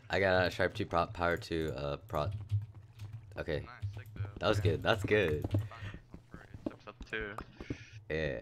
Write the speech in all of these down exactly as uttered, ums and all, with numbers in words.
I got a sharp two prop power two uh prot. Okay, Nice, like the, that was yeah, good. That's good. it's episode two. Yeah.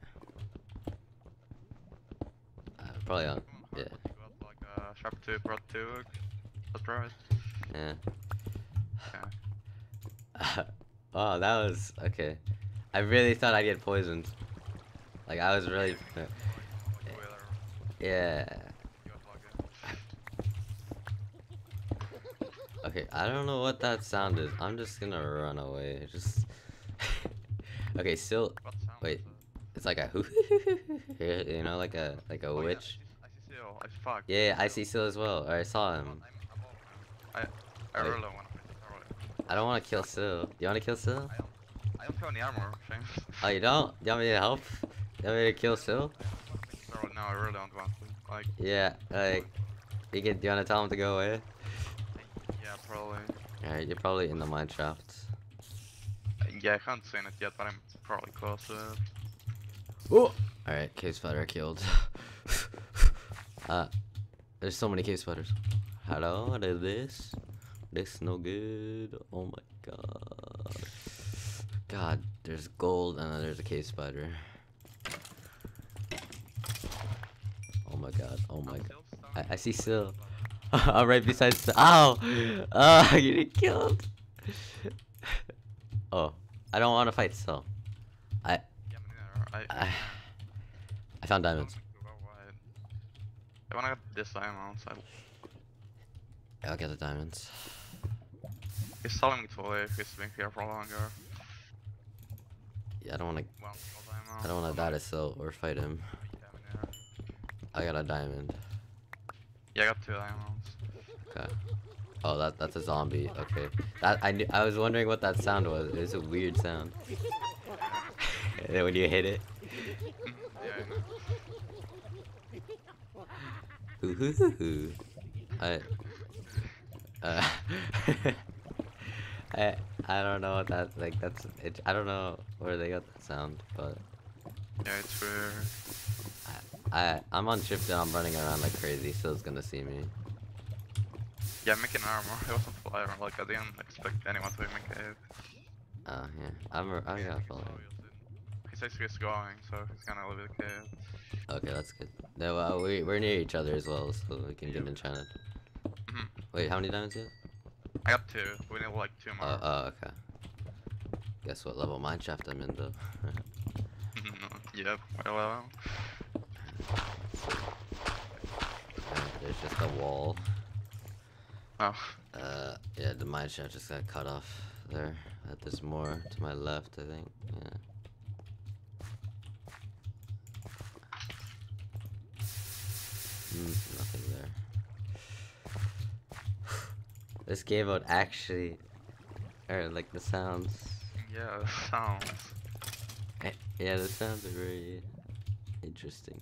Uh, probably on. Come on, Yeah. hard, but you got like a sharp two, prot two. That's right. Yeah. Okay. Oh, that was okay. I really thought I'd get poisoned. Like I was really. Yeah, like, like whether Yeah. you got lucky. Okay, I don't know what that sound is. I'm just gonna run away. Just. Okay, still. What sound Wait. is it? It's like a you know, like a like a Oh yeah, I witch. see, I see Seal. I fuck. Yeah, I see Seal as well. Or I saw I'm, him. I'm above him. I, I Wait. really don't wanna fight this early. I don't want to kill Seal. You want to kill Seal? I don't, I don't have any armor, James. Oh, you don't? You want me to help? You want me to kill Seal? So, no, I really don't want to. Like, Yeah, like, you can, do you want to tell him to go away? yeah, probably. Alright, you're probably in the mine shaft. Yeah, I can't see it yet, but I'm probably close to it. Oh! Alright, cave spider killed. uh, there's so many cave spiders. Hello, what is this? This no good. Oh my god. God, there's gold and then there's a cave spider. Oh my god, oh my god. I, I see Sil. I'm right beside Sil. Ow! Oh, you get killed. Oh, I don't want to fight Sil. I, Yeah, me neither. I, I, I found diamonds. I wanna get this diamond, so I'll get the diamonds. he's telling me to leave, he's been here for longer. Yeah, I don't want to. One single diamond. I don't want to die to Sil or fight him. Yeah, me neither. I got a diamond. Yeah, I got two diamonds. Okay. Oh, that that's a zombie. Okay. That I knew, I was wondering what that sound was. It was a weird sound. And then when you hit it. Yeah, I know. Hoo hoo hoo hoo. I. Uh. I I don't know what that like. That's it. I don't know where they got that sound, but Yeah, it's weird. I I'm on shift and I'm running around like crazy. Sil's gonna see me. Yeah, I'm making armor. I wasn't flyer, like I didn't expect anyone to be in cave. Oh yeah. I'm a- I got So follow. he says he's going, so he's gonna leave the cave. Okay, that's good. No, well, we we're near each other as well, so we can get enchanted. Mhm. Wait, how many diamonds you have? I got two. We need like two more. Oh, oh, okay. Guess what level mineshaft I'm in though. Yep, well, well. There's just a wall. Oh, Uh, yeah, the mineshaft just got cut off there. Uh, there's more to my left, I think. Yeah. Mm, nothing there. This game mode actually, or like the sounds. yeah, it sounds. Eh, Yeah, the sounds are very interesting.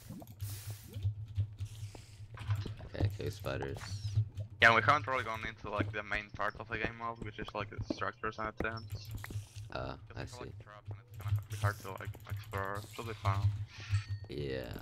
Okay, cave spiders. Yeah, we haven't really gone into like the main part of the game mode, which is like the structures and attempts. Uh, I It's see. like traps and it's gonna be hard to like explore. Should be fun. Yeah.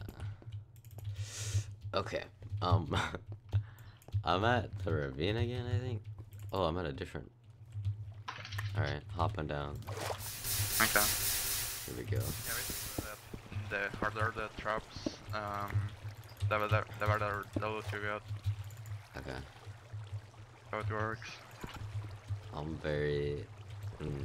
Okay. Um, I'm at the ravine again, I think. Oh, I'm at a different. All right, hopping down. Okay. Here we go. Yeah, basically the, the harder the traps, um, the better the better the loot you get. Okay. How it works. I'm very. Mm,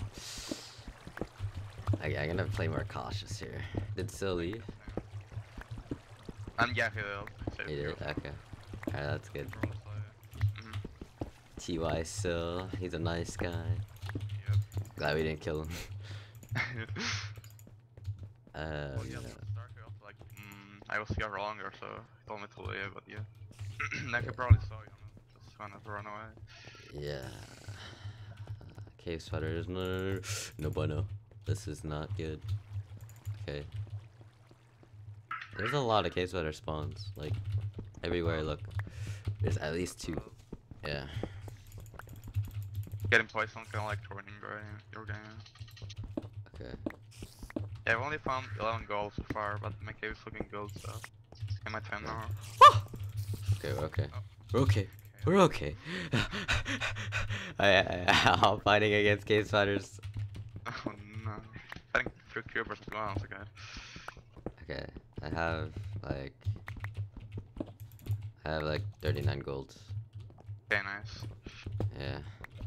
I, I'm gonna play more cautious here. Did Sil leave? And yeah, he will. He did. Okay. Alright, that's good. Mm-hmm. T Y Sil, he's a nice guy. Yep. Glad we didn't kill him. Uh, Well, yeah, no. from the start he was like, mm, I was here longer, so he told me to leave, but yeah. Like, he probably saw you, know, just wanted to run away. Yeah. Uh, cave spiders, no, no, no, no bueno. This is not good. Okay. There's a lot of cave spider spawns. Like, everywhere I look. There's at least two. Yeah. Getting poisoned kind of like ruining your game. Okay. Yeah, I've only found eleven gold so far, but my cave is looking good, so. In my ten now. Okay, we're okay. We're okay. We're okay. I, I, I'm fighting against cave spiders. Oh no. Fighting through cubers as well, that's good. Okay, I have like I have like thirty-nine gold. Okay, nice. Yeah.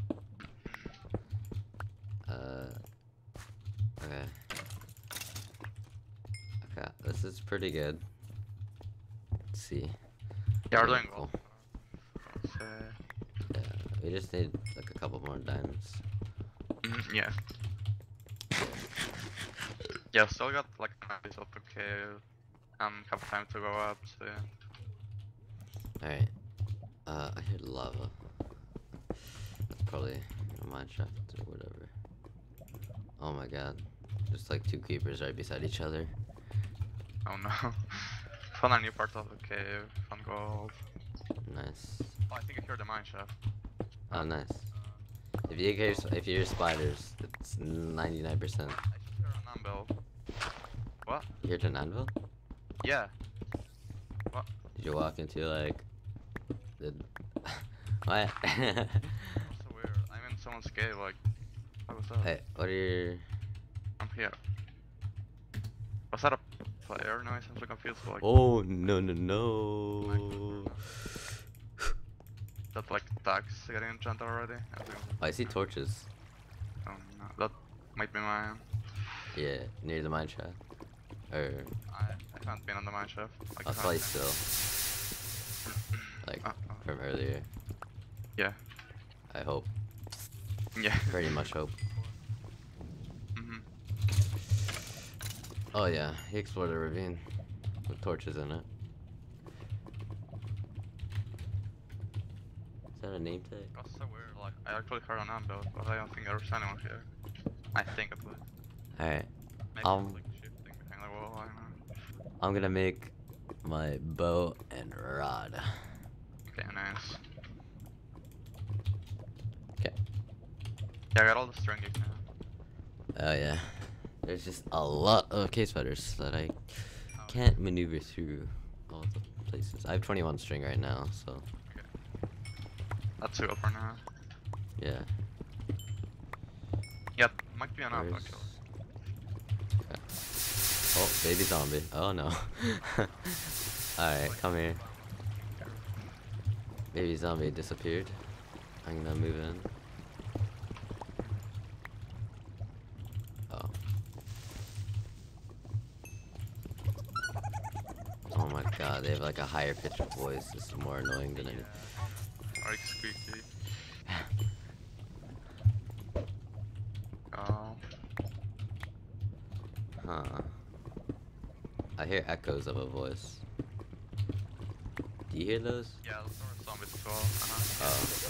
Uh. Okay. Okay, this is pretty good. Let's see. Yeah, we're Okay, doing well. cool. Let's, uh, Yeah, we just need like a couple more diamonds. mhm, yeah. Yeah, still got like a nice auto cave and a couple time to go up, so yeah. Alright. Uh, I hear lava. That's probably a mine shaft or whatever. Oh my god. There's like two creepers right beside each other. Oh no. Found a new part of the cave, found gold. Nice. Oh, I think I hear the mine shaft. Oh, nice. If you hear, if you hear spiders, it's ninety-nine percent. I just hear an anvil. What? You heard an anvil? Yeah. Did you walk into like the what? That's so weird. I'm in someone's cave, like, what was that? Hey, what are your? I'm here. Was that a player noise? I'm so confused, like, Oh no no no! that like tags getting enchanted already? I think. I see torches. Oh no, that might be mine. Yeah, near the mine shaft. Or I, I haven't been on the mine shaft. Like, I'll I probably haven't still like Uh, uh, from earlier. yeah. I hope. Yeah. Pretty much hope. Mhm. Oh yeah, he explored a ravine with torches in it. Is that a name tag? That's so weird. Like, I actually heard an anvil, but I don't think there's anyone here. I think at least. Alright, Maybe Um, it's like shifting behind the wall. I don't know. I'm gonna make my bow and rod. Okay, nice. Okay. Yeah, I got all the string geek now. Oh yeah. There's just a lot of cave spiders that I Oh, can't maneuver through all the places. I have twenty-one string right now, so That's two up for now. yeah. Yeah, might be enough Where's- actually. Okay. Oh, baby zombie. Oh no. Alright, come here. Baby zombie disappeared. I'm gonna move in. Oh. Oh my god, they have like a higher pitch of voice. This is more annoying than anything. Or like squeaky. Oh. Huh. I hear echoes of a voice. Do you hear those? Yeah, those are zombies as well. Uh-huh.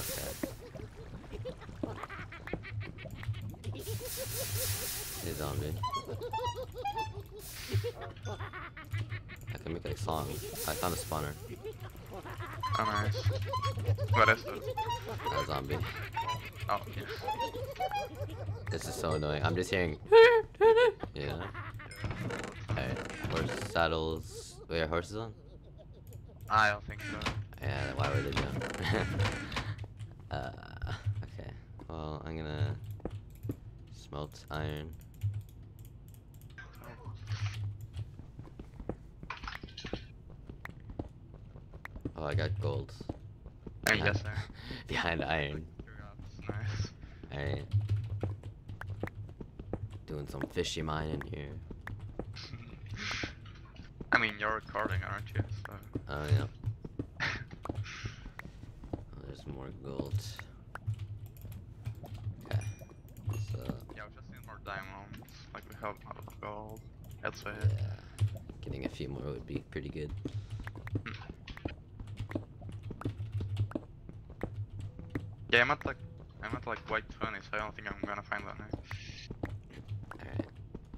Oh, okay. Hey, zombie. I can make a song. I found a spawner. Oh, nice. What is this? A zombie. Oh, yeah. This is so annoying. I'm just hearing. Yeah. Alright. Horse saddles. Wait, are horses on? I don't think so. Yeah, why would they jump? uh, okay. Well, I'm gonna smelt iron. Oh, I got gold. I mean, yes, sir. Behind iron. That's nice. Alright. Doing some fishy mining here. I mean, you're recording, aren't you? So. Oh, yeah. Oh, there's more gold. Okay. So, Yeah, we just need more diamonds. Like, we have a lot of gold. That's it. yeah. Getting a few more would be pretty good. Yeah, I'm at like, I'm at like white twenty, so I don't think I'm gonna find any. Alright.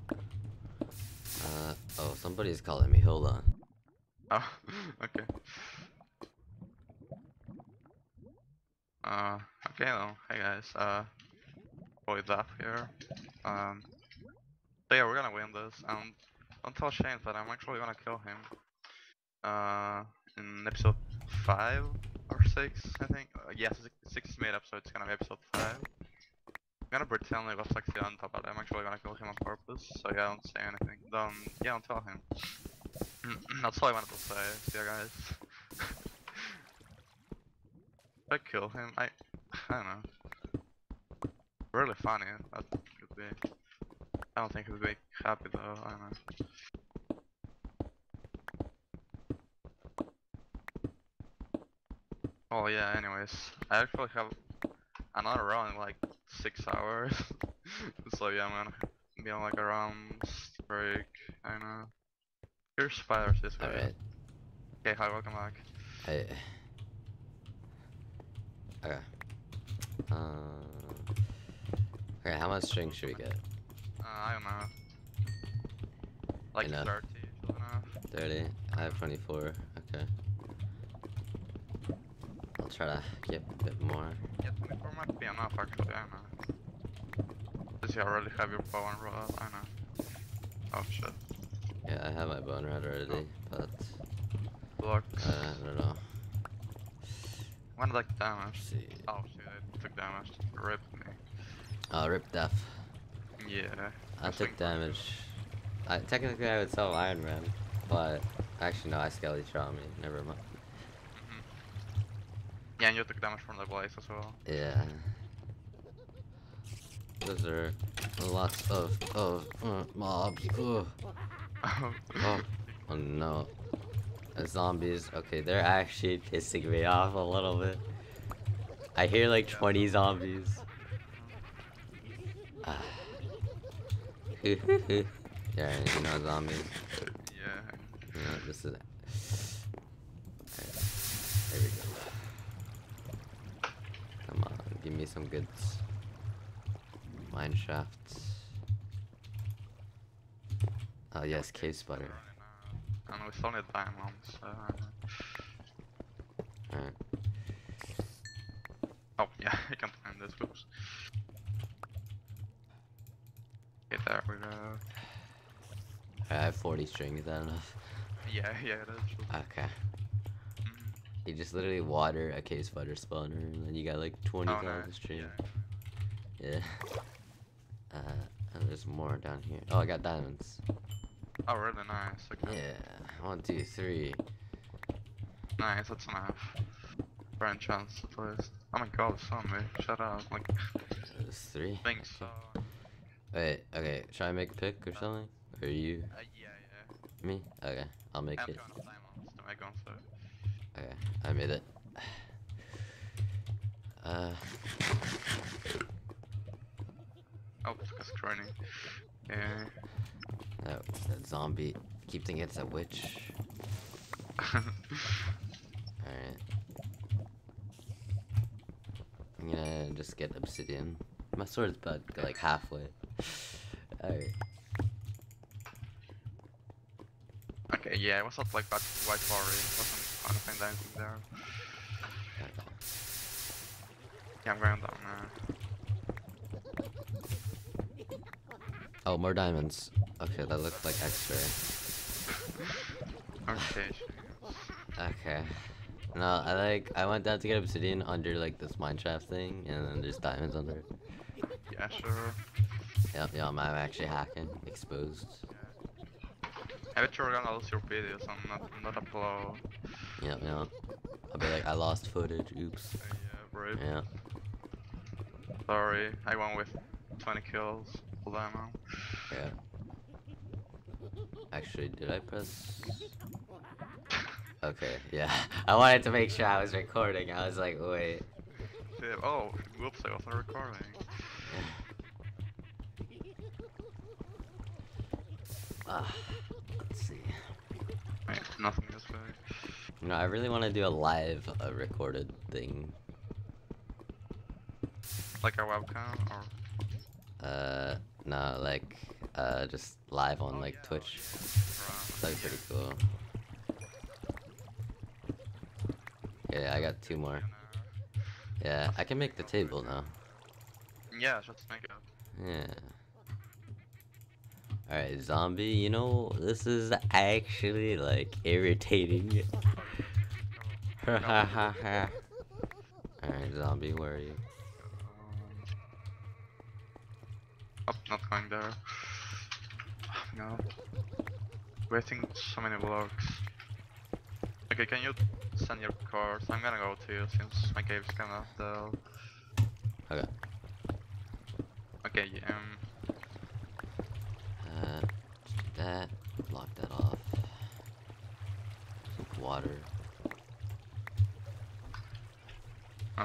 Uh, oh, somebody's calling me. Hold on. Oh, okay. Uh, okay though. Hey guys, uh, boy Zap here. Um, so yeah, we're gonna win this. Um, don't tell Shane that I'm actually gonna kill him. Uh, in episode five or six, I think. Uh, yes, six, six is made up, so it's gonna be episode five. I'm gonna pretend like what's actually on top, but I'm actually gonna kill him on purpose, so yeah, don't say anything. Don't, yeah, don't tell him. That's all I wanted to say, so yeah, guys. If I kill him, I, I don't know. Really funny, that could be. I don't think he would be happy though, I don't know. Oh yeah, anyways, I actually have another round in like six hours. So yeah, I'm gonna be on like a round break, I know. Here's spiders this way. Alright. Okay, hi, welcome back. Hey. Okay. Um. Okay, how much string should we get? Uh, I don't know. Like Enough. thirty, is enough. thirty. I have twenty-four. Okay. I'll try to get a bit more. Yeah, twenty-four might be enough actually, I know. Does you already have your bow and rod? I know. Oh shit. Yeah, I have my bone rod already, but Blocks. uh, I don't know. When did I get damage? Let's see. Oh shit, I took damage. Rip me. Oh, rip death. Yeah. I took damage. I, technically, I would sell Iron Man, but actually, no, I skelly shot me. Never mind. Mm-hmm. Yeah, and you took damage from the blaze as well. Yeah. Those are lots of of uh, mobs. Ugh. Oh, oh no. Uh, zombies. Okay, they're actually pissing me off a little bit. I hear like twenty zombies. Ah. Yeah, you know zombies. Yeah. You know, this is. Okay. There we go. Come on, give me some goods. Mine shafts. Oh yes, cave spider. And we still need diamonds. Uh, Alright. oh yeah, I can't find this. Oops. Okay, there we go. I have forty string, is that enough? Yeah, yeah, it is. Okay. Mhm. You just literally water a cave spider spawner and then you got like twenty thousand Oh, nice. string. Yeah. Yeah. Uh, and there's more down here. Oh, I got diamonds. Oh, really nice. Okay. Yeah. One, two, three. Nice, that's enough. For enchants at least. Oh my god, zombie. Shut up. Like, There's three. think so. Wait, okay. Should I make a pick or something? Or you? Uh, yeah, yeah. Me? Okay. I'll make I'm it. going to diamonds to make one, so. Okay. I made it. Uh. Oh, it's training. Yeah. That, that zombie. Keep thinking it's a witch. Alright. I'm gonna just get obsidian. My sword's about like halfway. Alright. Okay, yeah, it was not like that white quarry. It wasn't anything anything there. Okay. Yeah, I'm going down now. Oh, more diamonds. Okay, that looks like extra. Okay. Okay. No, I like, I went down to get obsidian under like this mineshaft thing, and then there's diamonds under it. Yeah, sure. Yep, yep, I'm actually hacking. Exposed. I bet you're gonna lose your videos. I'm not, not upload. Yep, yep. I'll be like, I lost footage. Oops. Uh, yeah, bro. Yeah. Sorry, I won with twenty kills. Full ammo. Yeah. Actually, did I press? Okay, yeah. I wanted to make sure I was recording. I was like, wait. Yeah, oh, whoops, I wasn't recording. Uh, let's see. Wait, nothing this way. No, I really want to do a live uh, recorded thing. Like a webcam or? Uh, no, like, uh, just live on Oh, like yeah, Twitch. yeah. That'd be pretty cool. Yeah, I got two more. Yeah, I can make the table now. Yeah, let's make it. Yeah. Alright, zombie, you know, this is actually like irritating. Ha ha ha ha. Alright, zombie, where are you? Um, oh, not going there. No. Wasting so many blocks. Okay, can you send your cards? I'm gonna go to you since my cave's kinda dull. Okay. Okay, um, Uh, that. Block that off. Some water. oh,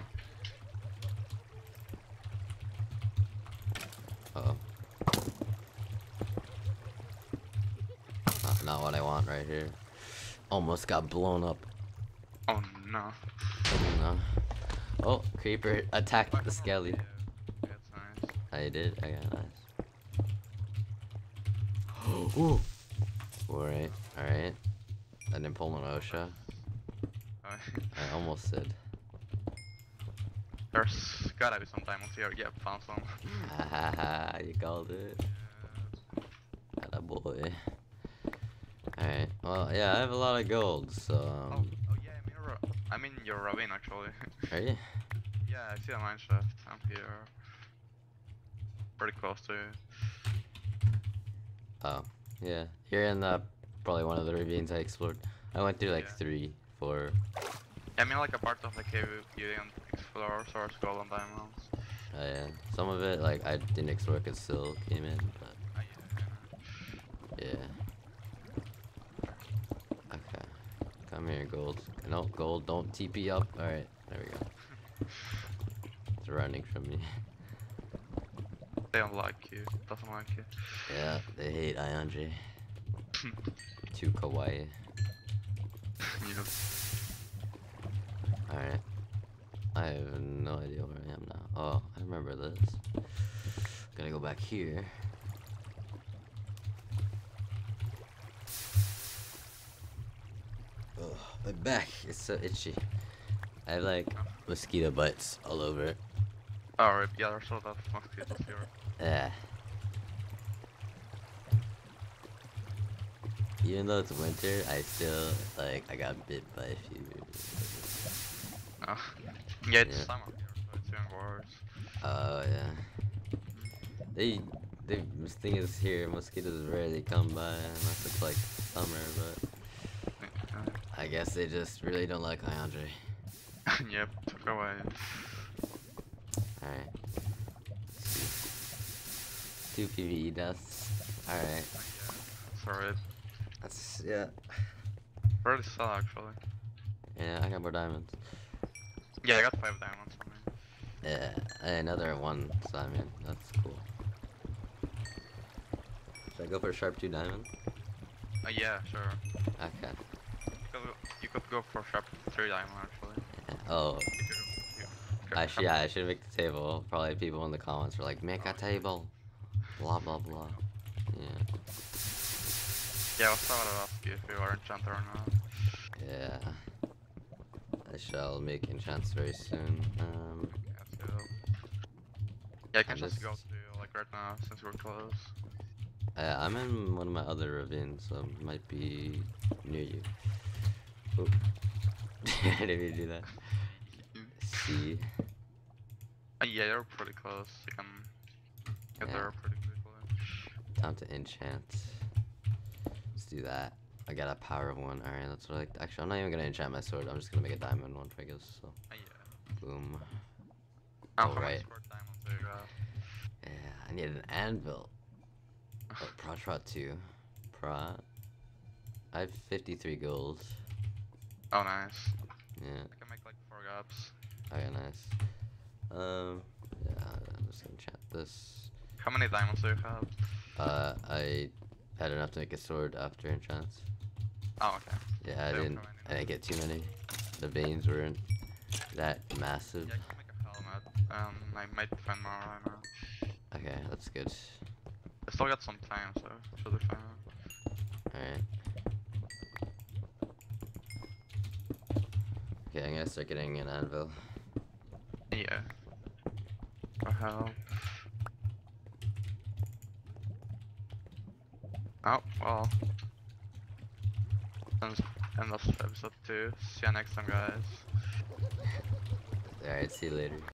Uh-oh. Not, not what I want right here. Almost got blown up. oh no. Oh, no. Oh, creeper attacked the skelly. Yeah, that's nice. I did. I got nice. Ooh. Alright, alright. I didn't pull an OSHA. Oh, I almost did. there's gotta be some diamonds here. Yeah, found some. Ha ha ha, you called it. Yeah. Atta boy. Alright, well, yeah, I have a lot of gold, so. Oh, Um, oh yeah, I'm in your, ra- I'm in your ravine actually. are you? Yeah, I see a mine shaft. I'm here. Pretty close to you. Oh, yeah. You're in the, probably one of the ravines I explored. I went through like Yeah. three, four. Yeah, I mean like a part of the cave you didn't explore, source gold and diamonds. Uh, yeah. Some of it, like, I didn't explore because still came in, but Ah, yeah, yeah. Okay. Come here, gold. No, gold, don't T P up. Alright, there we go. It's running from me. they don't like you, doesn't like you. Yeah, they hate Iandre. Too kawaii. Yeah. Alright. I have no idea where I am now. Oh, I remember this. Gotta go back here. Ugh, my back is so itchy. I have like mosquito bites all over it. Oh, rip, yeah, there's a lot of mosquitoes here. Yeah. Even though it's winter, I still like I got bit by a few. Oh. Yeah, it's Yeah. summer here, so it's even worse. Oh yeah. They, they. The thing is here, mosquitoes rarely come by unless it's like summer. But I guess they just really don't like Iandre. Yep, took away. Alright. Two P V E deaths. Alright. Sorry, That's yeah. really sad actually. Yeah, I got more diamonds. Yeah, I got five diamonds on me. Yeah, another one diamond. That's cool. Should I go for a sharp two diamond? Uh, yeah, sure. Okay. You could, you could go for sharp three diamond actually. Yeah. Oh, If you, you, you actually, yeah, I should make the table. Probably people in the comments were like, make a table. Blah blah blah. Yeah. Yeah, I was about to ask you if you are enchanter or not. Yeah. I shall make enchants very soon. Um. Yeah, so, yeah, I can I just just- go to you like right now since we're close. Uh, I'm in one of my other ravines, so it might be near you. Oop. I didn't mean to do that. See. Uh, yeah, you're pretty close. You can get Yeah. there pretty quickly. Time to enchant. Let's do that. I got a power of one. Alright, that's what I. Actually, I'm not even gonna enchant my sword. I'm just gonna make a diamond one, I guess. So, Uh, yeah. boom. Now, Oh, how many right. square diamonds do you have? Yeah, I need an anvil. Oh, prot trot two. Prot. I have fifty-three gold. Oh, nice. Yeah. I can make like four gaps. Okay, nice. Um. Yeah, I'm just gonna enchant this. How many diamonds do you have? Uh, I had enough to make a sword after enchants. Oh, okay. Yeah, I Don't didn't. throw any I didn't get too many. The veins weren't that massive. Yeah, I can make a helmet. Um, I might find more right now. Okay, that's good. I still got some time, so should be fine. Alright. Okay, I'm gonna start getting an anvil. Yeah. For help. Oh, well. Since end of episode two. See you next time, guys. Alright, see you later.